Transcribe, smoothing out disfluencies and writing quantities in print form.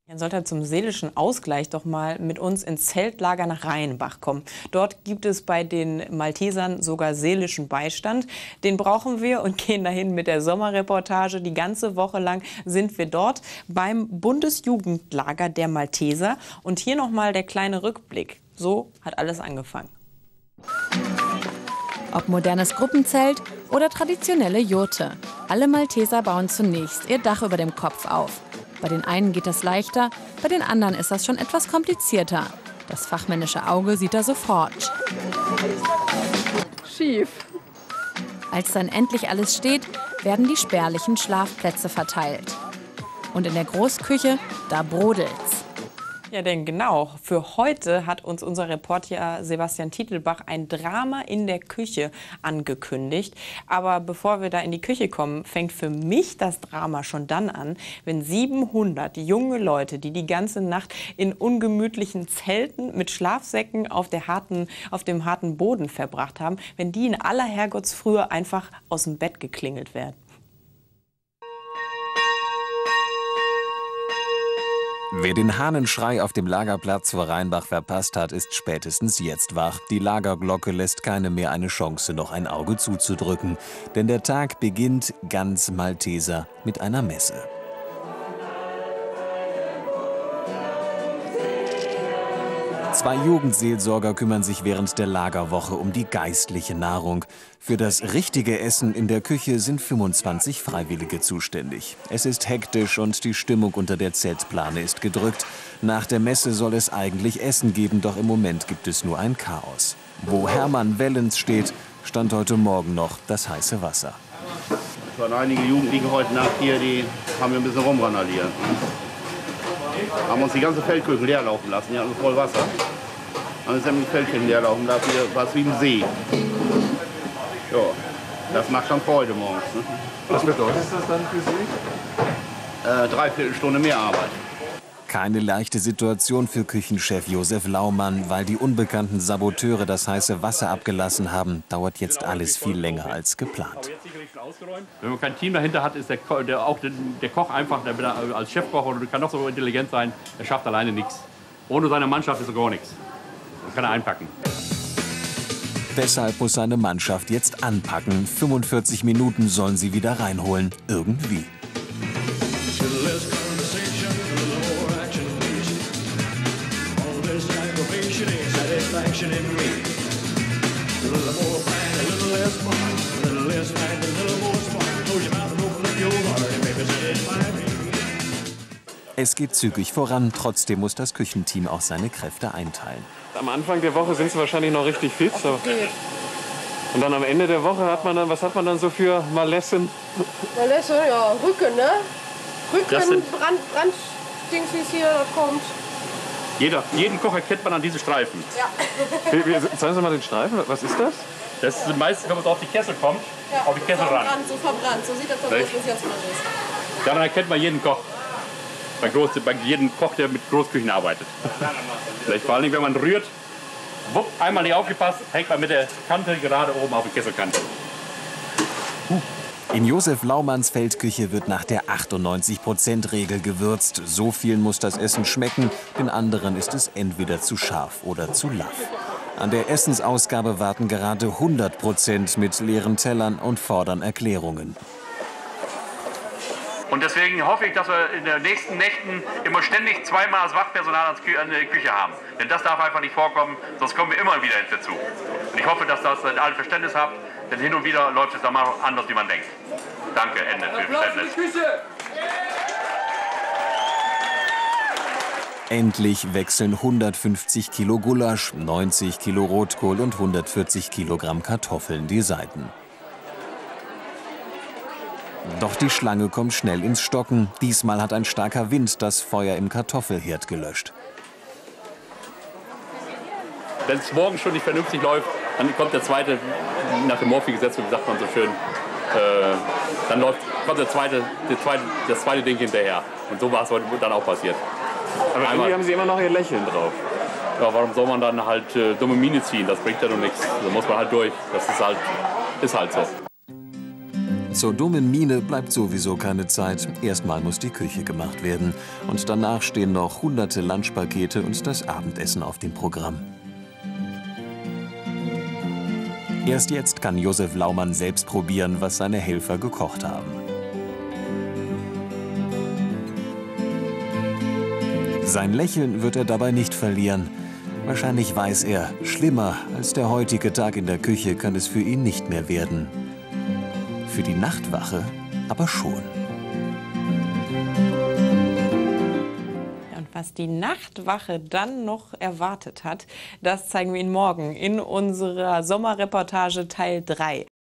Dann sollte er zum seelischen Ausgleich doch mal mit uns ins Zeltlager nach Rheinbach kommen. Dort gibt es bei den Maltesern sogar seelischen Beistand. Den brauchen wir und gehen dahin mit der Sommerreportage. Die ganze Woche lang sind wir dort beim Bundesjugendlager der Malteser. Und hier noch mal der kleine Rückblick. So hat alles angefangen. Ob modernes Gruppenzelt oder traditionelle Jurte. Alle Malteser bauen zunächst ihr Dach über dem Kopf auf. Bei den einen geht das leichter, bei den anderen ist das schon etwas komplizierter. Das fachmännische Auge sieht er sofort. Schief. Als dann endlich alles steht, werden die spärlichen Schlafplätze verteilt. Und in der Großküche, da brodelt's. Ja, denn genau, für heute hat uns unser Reporter Sebastian Titelbach ein Drama in der Küche angekündigt. Aber bevor wir da in die Küche kommen, fängt für mich das Drama schon dann an, wenn 700 junge Leute, die die ganze Nacht in ungemütlichen Zelten mit Schlafsäcken auf dem harten Boden verbracht haben, wenn die in aller Herrgottsfrühe einfach aus dem Bett geklingelt werden. Wer den Hahnenschrei auf dem Lagerplatz vor Rheinbach verpasst hat, ist spätestens jetzt wach. Die Lagerglocke lässt keinem mehr eine Chance, noch ein Auge zuzudrücken. Denn der Tag beginnt ganz Malteser mit einer Messe. Zwei Jugendseelsorger kümmern sich während der Lagerwoche um die geistliche Nahrung. Für das richtige Essen in der Küche sind 25 Freiwillige zuständig. Es ist hektisch und die Stimmung unter der Zeltplane ist gedrückt. Nach der Messe soll es eigentlich Essen geben, doch im Moment gibt es nur ein Chaos. Wo Hermann Wellens steht, stand heute Morgen noch das heiße Wasser. Es waren einige Jugendliche heute Nacht hier, die haben wir ein bisschen rumrandaliert. Haben uns die ganze Feldküche leer laufen lassen, die hatten voll Wasser. Haben uns dann die Feldküche leer laufen lassen, hier war es wie ein See. Ja, das macht schon Freude morgens. Ne? Was bedeutet das dann für Sie? Dreiviertel Stunde mehr Arbeit. Keine leichte Situation für Küchenchef Josef Laumann. Weil die unbekannten Saboteure das heiße Wasser abgelassen haben, dauert jetzt alles viel länger als geplant. Wenn man kein Team dahinter hat, ist der Koch einfach, als Chefkoch oder kann noch so intelligent sein, er schafft alleine nichts. Ohne seine Mannschaft ist er gar nichts. Das kann er einpacken. Deshalb muss seine Mannschaft jetzt anpacken. 45 Minuten sollen sie wieder reinholen. Irgendwie. Es geht zügig voran, trotzdem muss das Küchenteam auch seine Kräfte einteilen. Am Anfang der Woche sind sie wahrscheinlich noch richtig fit. So. Und dann am Ende der Woche hat man dann, was hat man dann so für Malessen? Malessen, ja, Rücken, ne? Rücken, Branddings, wie es hier kommt. Jeden Koch erkennt man an diese Streifen. Ja. Zeigen Sie mal den Streifen, was ist das? Das ist meistens, wenn es auf die Kessel kommt, Ja, auf die Kessel ran. so verbrannt. So sieht das aus, Echt? wenn es jetzt mal ist. Daran erkennt man jeden Koch. Bei jedem Koch, der mit Großküchen arbeitet. Vielleicht vor allem, wenn man rührt, wupp, einmal nicht aufgepasst, hängt man mit der Kante gerade oben auf die Kesselkante. In Josef Laumanns Feldküche wird nach der 98%-Regel gewürzt. So viel muss das Essen schmecken, den anderen ist es entweder zu scharf oder zu laff. An der Essensausgabe warten gerade 100% mit leeren Tellern und fordern Erklärungen. Und deswegen hoffe ich, dass wir in den nächsten Nächten immer ständig zweimal das Wachpersonal an der Küche haben. Denn das darf einfach nicht vorkommen, sonst kommen wir immer wieder in Verzug. Und ich hoffe, dass das alle Verständnis habt, denn hin und wieder läuft es dann mal anders, wie man denkt. Danke, Ende für Verständnis. Endlich wechseln 150 Kilo Gulasch, 90 Kilo Rotkohl und 140 Kilogramm Kartoffeln die Seiten. Doch die Schlange kommt schnell ins Stocken. Diesmal hat ein starker Wind das Feuer im Kartoffelherd gelöscht. Wenn es morgen schon nicht vernünftig läuft, dann kommt der zweite, nach dem Murphy-Gesetz, wie sagt man so schön, dann kommt das zweite Ding hinterher. Und so war es heute dann auch passiert. Aber irgendwie haben Sie immer noch Ihr Lächeln drauf. Ja, warum soll man dann halt dumme Miene ziehen? Das bringt ja doch nichts. Da muss man halt durch. Das ist halt so. Zur dummen Miene bleibt sowieso keine Zeit. Erstmal muss die Küche gemacht werden. Und danach stehen noch hunderte Lunchpakete und das Abendessen auf dem Programm. Erst jetzt kann Josef Laumann selbst probieren, was seine Helfer gekocht haben. Sein Lächeln wird er dabei nicht verlieren. Wahrscheinlich weiß er, schlimmer als der heutige Tag in der Küche kann es für ihn nicht mehr werden. Für die Nachtwache aber schon. Und was die Nachtwache dann noch erwartet hat, das zeigen wir Ihnen morgen in unserer Sommerreportage Teil 3.